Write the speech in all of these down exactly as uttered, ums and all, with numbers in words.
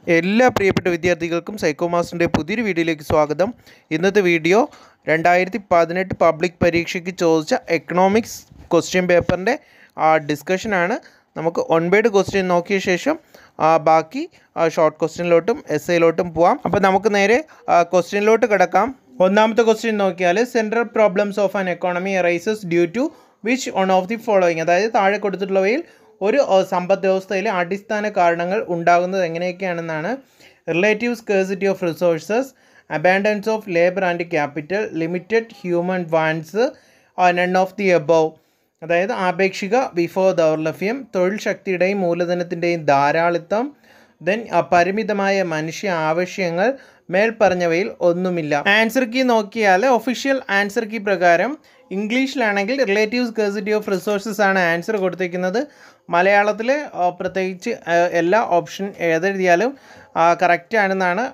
എല്ലാ പ്രിയപ്പെട്ട വിദ്യാർത്ഥികൾക്കും സൈക്കോ മാസ്റ്ററിൻ്റെ പുതിയൊരു വീഡിയോയിലേക്ക് സ്വാഗതം. ഇന്നത്തെ വീഡിയോ രണ്ടായിരത്തി പതിനെട്ട് പബ്ലിക് പരീക്ഷയ്ക്ക് ചോദിച്ച എക്കണോമിക്സ് ക്വസ്റ്റ്യൻ പേപ്പറിൻ്റെ ഡിസ്കഷനാണ്. നമുക്ക് ഒൻപത് ക്വസ്റ്റ്യൻ നോക്കിയ ശേഷം ബാക്കി ഷോർട്ട് ക്വസ്റ്റ്യനിലോട്ടും എസ് ഐയിലോട്ടും പോവാം. അപ്പോൾ നമുക്ക് നേരെ ക്വസ്റ്റ്യനിലോട്ട് കിടക്കാം. ഒന്നാമത്തെ ക്വസ്റ്റ്യൻ നോക്കിയാൽ central problems of an economy arises due to which one of the following, അതായത് താഴെ കൊടുത്തിട്ടുള്ളവയിൽ ഒരു സമ്പദ് വ്യവസ്ഥയിലെ അടിസ്ഥാന കാരണങ്ങൾ ഉണ്ടാകുന്നത് എങ്ങനെയൊക്കെയാണെന്നാണ്. Relative scarcity of resources, abundance of labour and capital, limited human wants, none of the above, അതായത് ആപേക്ഷിക വിഭവ ദൗർലഭ്യം, തൊഴിൽ ശക്തിയുടെയും മൂലധനത്തിൻ്റെയും ധാരാളിത്തം, ദെൻ പരിമിതമായ മനുഷ്യ ആവശ്യങ്ങൾ, മേൽപ്പറഞ്ഞവയിൽ ഒന്നുമില്ല. ആൻസർ കീ നോക്കിയാൽ ഒഫീഷ്യൽ ആൻസർ കീ പ്രകാരം ഇംഗ്ലീഷിലാണെങ്കിൽ റിലേറ്റീവ് സ്കേഴ്സിറ്റി ഓഫ് റിസോഴ്സസ് ആണ് ആൻസർ കൊടുത്തിരിക്കുന്നത്. മലയാളത്തിൽ പ്രത്യേകിച്ച് എല്ലാ ഓപ്ഷൻ ഏതെഴുതിയാലും കറക്റ്റ് ആണെന്നാണ്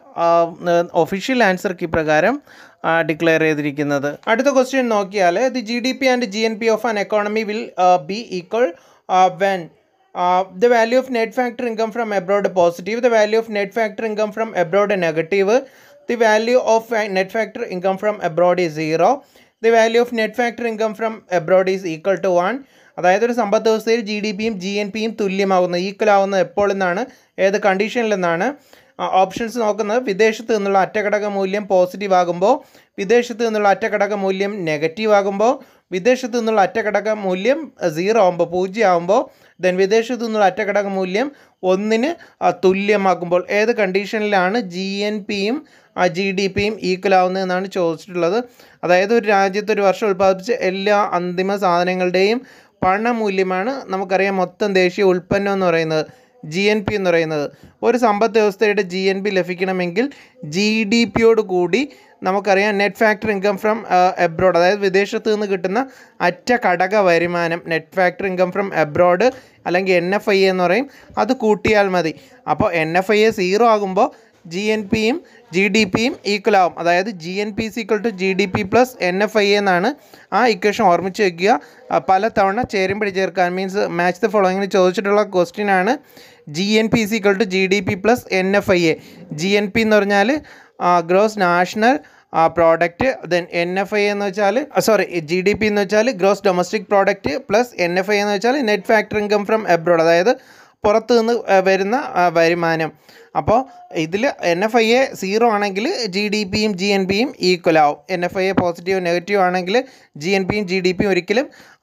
ഒഫീഷ്യൽ ആൻസർ കീ പ്രകാരം ഡിക്ലെയർ ചെയ്തിരിക്കുന്നത്. അടുത്ത ക്വസ്റ്റ്യൻ നോക്കിയാൽ the G D P and G N P of an economy will be equal when the value of net factor income from abroad positive, the value of net factor income from abroad negative, the value of net factor income from abroad is zero, the value of net factor income from abroad is equal to one. അതായത് ഒരു സമ്പദ് വ്യവസ്ഥയിൽ G D പിയും G N പിയും തുല്യമാകുന്നത്, equal ആവുന്നത് എപ്പോൾ എന്നാണ്, ഏത് കണ്ടീഷനിൽ എന്നാണ്. ഓപ്ഷൻസ് നോക്കുന്നത് വിദേശത്ത് നിന്നുള്ള അറ്റഘടക മൂല്യം പോസിറ്റീവ് ആകുമ്പോൾ, വിദേശത്ത് നിന്നുള്ള അറ്റഘടക മൂല്യം നെഗറ്റീവ് ആകുമ്പോൾ, വിദേശത്ത് നിന്നുള്ള അറ്റഘടക മൂല്യം സീറോ ആകുമ്പോൾ പൂജ്യം ആകുമ്പോൾ, ദെൻ വിദേശത്ത് നിന്നുള്ള അറ്റഘടക മൂല്യം ഒന്നിന് തുല്യമാകുമ്പോൾ. ഏത് കണ്ടീഷനിലാണ് ജി എൻ പിയും ജി ഡി പിയും ഈക്വൽ ആവുന്നതെന്നാണ് ചോദിച്ചിട്ടുള്ളത്. അതായത് ഒരു രാജ്യത്ത് ഒരു വർഷം ഉൽപ്പാദിപ്പിച്ച എല്ലാ അന്തിമ സാധനങ്ങളുടെയും പണമൂല്യമാണ് നമുക്കറിയാം മൊത്തം ദേശീയ ഉൽപ്പന്നം എന്ന് പറയുന്നത്, ജി എൻ പി എന്ന് പറയുന്നത്. ഒരു സമ്പദ് വ്യവസ്ഥയുടെ ജി എൻ പി ലഭിക്കണമെങ്കിൽ ജി ഡി പിയോട് കൂടി നമുക്കറിയാം net factor income from abroad, അതായത് വിദേശത്ത് നിന്ന് കിട്ടുന്ന അറ്റ ഘടക വരുമാനം, net factor income from abroad അല്ലെങ്കിൽ എൻ എഫ് ഐ എ എന്ന് പറയും, അത് കൂട്ടിയാൽ മതി. അപ്പോൾ N F I A zero ആകുമ്പോൾ ജി എൻ പിയും ജി ഡി പിയും ഈക്വൽ ആവും. അതായത് G N P equal to G D P plus N F I എന്നാണ് ആ ഇക്വേഷൻ ഓർമ്മിച്ച് വയ്ക്കുക. പല തവണ ചേരുമ്പടി ചേർക്കാൻ മീൻസ് മാച്ച് ദ ഫോളോയിങ്ങിന് ചോദിച്ചിട്ടുള്ള ക്വസ്റ്റ്യൻ ആണ്. G N P equal to G D P plus N F I A. G N P എന്ന് പറഞ്ഞാൽ gross national product, then N F I എന്ന് വെച്ചാൽ സോറി ജി ഡി പി എന്ന് വെച്ചാൽ gross domestic product plus N F I എന്ന് വെച്ചാൽ net factor income from abroad, അതായത് പുറത്തു നിന്ന് വരുന്ന വരുമാനം. അപ്പോൾ ഇതിൽ N F I A zero ആണെങ്കിൽ ജി ഡി പിയും ജി എൻ പിയും ഈക്വൽ ആവും. N F I A positive negative ആണെങ്കിൽ ജി എൻ പിയും ജി ഡി പിയും ഒരിക്കലും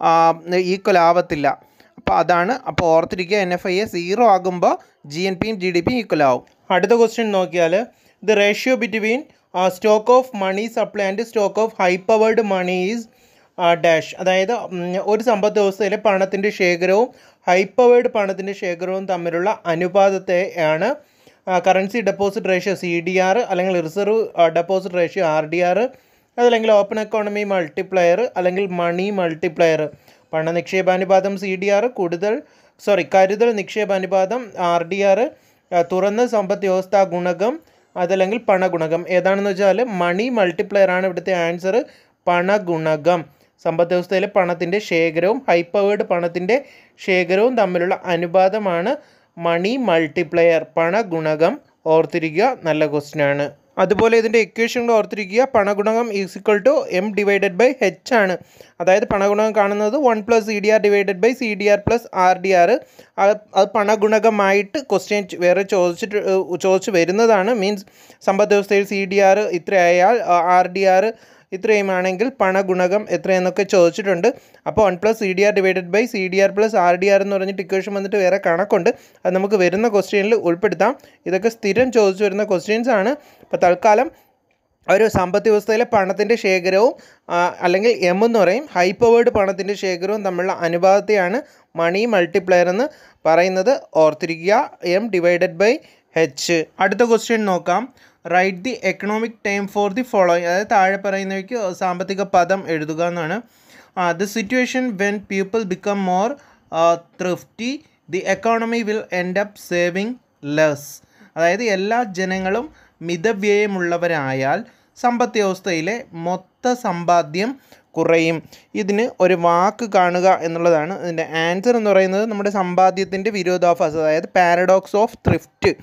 ഈക്വൽ ആവത്തില്ല. അപ്പോൾ അതാണ്, അപ്പോൾ ഓർത്തിരിക്കുക N F I A zero ആകുമ്പോൾ ജി എൻ പിയും ജി ഡി പിയും ഈക്വൽ ആവും. അടുത്ത ക്വസ്റ്റ്യൻ നോക്കിയാൽ the ratio between stock of money supply and stock of high powered money is dash, അതായത് ഒരു സമ്പദ് വ്യവസ്ഥയിലെ പണത്തിൻ്റെ ശേഖരവും ഹൈ പവേർഡ് പണത്തിൻ്റെ ശേഖരവും തമ്മിലുള്ള അനുപാതത്തെ ആണ് currency deposit ratio C D R, അല്ലെങ്കിൽ reserve deposit ratio R D R, അതല്ലെങ്കിൽ ഓപ്പൺ എക്കോണമി മൾട്ടിപ്ലയർ അല്ലെങ്കിൽ മണി മൾട്ടിപ്ലയർ. പണ നിക്ഷേപാനുപാതം സി ഡി ആർ, കൂടുതൽ സോറി കരുതൽ നിക്ഷേപാനുപാതം ആർ ഡി ആർ, തുറന്ന സമ്പദ് വ്യവസ്ഥ ഗുണകം അതല്ലെങ്കിൽ പണഗുണകം. ഏതാണെന്ന് വെച്ചാൽ മണി മൾട്ടിപ്ലയർ ആണ് ഇവിടുത്തെ ആൻസർ. പണഗുണകം, സമ്പദ് വ്യവസ്ഥയിലെ പണത്തിൻ്റെ ശേഖരവും ഹൈ പവേർഡ് പണത്തിൻ്റെ ശേഖരവും തമ്മിലുള്ള അനുപാതമാണ് മണി മൾട്ടിപ്ലയർ, പണഗുണകം. ഓർത്തിരിക്കുക, നല്ല ക്വസ്റ്റ്യൻ ആണ്. അതുപോലെ ഇതിൻ്റെ ഇക്വേഷൻ ഓർത്തിരിക്കുക, പണഗുണകം is equal to M divided by H ആണ്. അതായത് പണഗുണകം കാണുന്നത് one plus C D R divided by C D R plus R D R. അത് പണഗുണകമായിട്ട് ക്വസ്റ്റ്യൻ വേറെ ചോദിച്ചിട്ട് ചോദിച്ച് വരുന്നതാണ്. മീൻസ് സമ്പദ് വ്യവസ്ഥയിൽ സി ഡി ആർ ഇത്രയായാൽ ആർ ഡി ആർ ഇത്രയുമാണെങ്കിൽ പണഗുണകം എത്രയെന്നൊക്കെ ചോദിച്ചിട്ടുണ്ട്. അപ്പോൾ one plus C D R divided by C D R plus R D R എന്ന് പറഞ്ഞിട്ട് ഇക്വേഷൻ വന്നിട്ട് വേറെ കണക്കുണ്ട്, അത് നമുക്ക് വരുന്ന ക്വസ്റ്റ്യനിൽ ഉൾപ്പെടുത്താം. ഇതൊക്കെ സ്ഥിരം ചോദിച്ചു വരുന്ന ക്വസ്റ്റ്യൻസ് ആണ്. അപ്പോൾ തൽക്കാലം ഒരു സമ്പദ് വ്യവസ്ഥയിലെ പണത്തിൻ്റെ ശേഖരവും അല്ലെങ്കിൽ എം എന്ന് പറയും ഹൈ പവേർഡ് പണത്തിൻ്റെ ശേഖരവും തമ്മിലുള്ള അനുപാതത്തെയാണ് മണി മൾട്ടിപ്ലയർ എന്ന് പറയുന്നത്. ഓർത്തിരിക്കുക, എം ഡിവൈഡഡ് ബൈ എച്ച്. അടുത്ത ക്വസ്റ്റ്യൻ നോക്കാം. Write the economic term for the following, അതായത് താഴെ പറയുന്നവയ്ക്ക് സാമ്പത്തിക പദം എഴുതുക എന്നാണ്. The situation when people become more thrifty the economy will end up saving less, അതായത് എല്ലാ ജനങ്ങളും മിതവ്യയമുള്ളവരായാൽ സമ്പദ് വ്യവസ്ഥയിലെ മൊത്ത സമ്പാദ്യം കുറയും. ഇതിന് ഒരു വാക്ക് കാണുക എന്നുള്ളതാണ് ഇതിൻ്റെ ആൻസർ എന്ന് പറയുന്നത്. നമ്മുടെ സമ്പാദ്യത്തിൻ്റെ വിരോധാഭാസം, അതായത് paradox of thrift.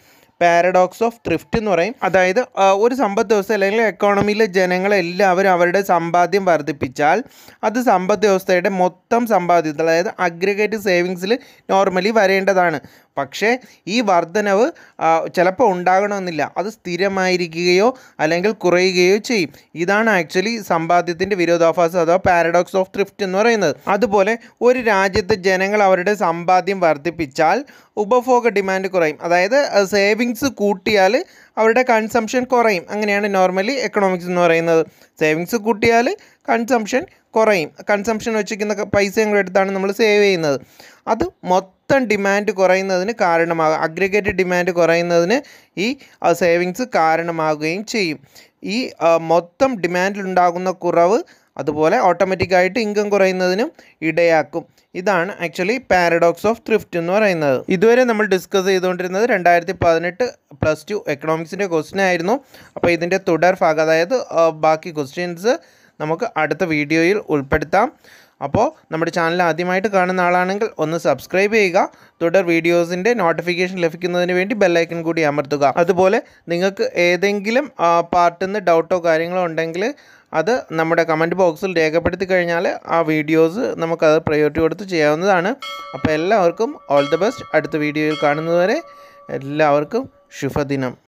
Paradox of thrift എന്ന് പറയും. അതായത് ഒരു സമ്പദ് വ്യവസ്ഥ അല്ലെങ്കിൽ എക്കോണമിയിലെ ജനങ്ങളെല്ലാവരും അവരുടെ സമ്പാദ്യം വർദ്ധിപ്പിച്ചാൽ അത് സമ്പദ് വ്യവസ്ഥയുടെ മൊത്തം സമ്പാദ്യത്തിൽ, അതായത് അഗ്രിഗേറ്റ് സേവിങ്സിൽ നോർമലി വരേണ്ടതാണ്. പക്ഷേ ഈ വർധനവ് ചിലപ്പോൾ ഉണ്ടാകണമെന്നില്ല, അത് സ്ഥിരമായിരിക്കുകയോ അല്ലെങ്കിൽ കുറയുകയോ ചെയ്യും. ഇതാണ് ആക്ച്വലി സമ്പാദ്യത്തിൻ്റെ വിരോധാഭാസം അഥവാ പാരഡോക്സ് ഓഫ് ത്രിഫ്റ്റ് എന്ന് പറയുന്നത്. അതുപോലെ ഒരു രാജ്യത്തെ ജനങ്ങൾ അവരുടെ സമ്പാദ്യം വർദ്ധിപ്പിച്ചാൽ ഉപഭോഗ ഡിമാൻഡ് കുറയും. അതായത് സേവിങ്സ് കൂട്ടിയാൽ അവരുടെ കൺസംഷൻ കുറയും. അങ്ങനെയാണ് നോർമലി എക്കണോമിക്സ് എന്ന് പറയുന്നത്. സേവിങ്സ് കൂട്ടിയാൽ കൺസംഷൻ കുറയും. കൺസംഷൻ വെച്ചിരിക്കുന്ന പൈസയും കൂടെ എടുത്താണ് നമ്മൾ സേവ് ചെയ്യുന്നത്. അത് മൊത്തം ഡിമാൻഡ് കുറയുന്നതിന് കാരണമാകും. അഗ്രിഗേറ്റ് ഡിമാൻഡ് കുറയുന്നതിന് ഈ സേവിങ്സ് കാരണമാകുകയും ചെയ്യും. ഈ മൊത്തം ഡിമാൻഡിലുണ്ടാകുന്ന കുറവ് അതുപോലെ ഓട്ടോമാറ്റിക്കായിട്ട് ഇൻകം കുറയുന്നതിനും ഇടയാക്കും. ഇതാണ് ആക്ച്വലി പാരഡോക്സ് ഓഫ് ത്രിഫ്റ്റ് എന്ന് പറയുന്നത്. ഇതുവരെ നമ്മൾ ഡിസ്കസ് ചെയ്തുകൊണ്ടിരുന്നത് രണ്ടായിരത്തി പതിനെട്ട് പ്ലസ് ടു എക്കണോമിക്സിൻ്റെ ക്വസ്റ്റ്യൻ ആയിരുന്നു. അപ്പോൾ ഇതിൻ്റെ തുടർ ഭാഗം, അതായത് ബാക്കി ക്വസ്റ്റ്യൻസ് നമുക്ക് അടുത്ത വീഡിയോയിൽ ഉൾപ്പെടുത്താം. അപ്പോൾ നമ്മുടെ ചാനൽ ആദ്യമായിട്ട് കാണുന്ന ആളാണെങ്കിൽ ഒന്ന് സബ്സ്ക്രൈബ് ചെയ്യുക. തുടർ വീഡിയോസിൻ്റെ നോട്ടിഫിക്കേഷൻ ലഭിക്കുന്നതിന് വേണ്ടി ബെല്ലൈക്കൺ കൂടി അമർത്തുക. അതുപോലെ നിങ്ങൾക്ക് ഏതെങ്കിലും പാർട്ടിൽ നിന്ന് ഡൗട്ടോ കാര്യങ്ങളോ ഉണ്ടെങ്കിൽ അത് നമ്മുടെ കമൻറ്റ് ബോക്സിൽ രേഖപ്പെടുത്തി കഴിഞ്ഞാൽ ആ വീഡിയോസ് നമുക്കത് പ്രയോറിറ്റി കൊടുത്ത് ചെയ്യാവുന്നതാണ്. അപ്പോൾ എല്ലാവർക്കും ഓൾ ദി ബെസ്റ്റ്. അടുത്ത വീഡിയോയിൽ കാണുന്നതുവരെ എല്ലാവർക്കും ശുഭദിനം.